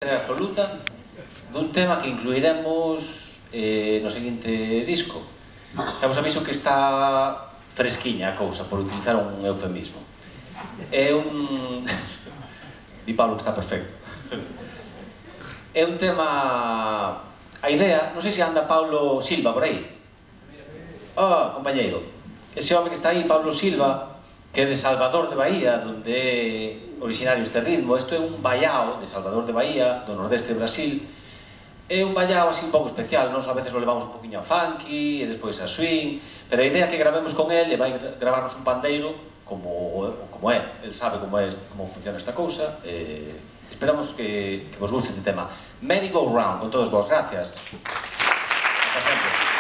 certeza absoluta dun tema que incluiremos no seguinte disco. Xa vos aviso que está fresquiña a cousa, por utilizar un eufemismo. É un... Di Pablo que está perfecto. É un tema... A idea, non sei se anda Paulo Silva por aí. Compañeiro. Ese home que está aí, Paulo Silva, que é de Salvador de Bahía, donde é originario este ritmo. Isto é un baiao de Salvador de Bahía, do nordeste de Brasil. É un baiao así un pouco especial, nós a veces lo levamos un poquinho a funky, e despois a swing, pero a idea é que gravemos con él, e vai gravarnos un pandeiro, como é, el sabe como funciona esta cousa, esperamos que vos guste este tema. Merry Go Round, con todos vos, gracias. Hasta sempre.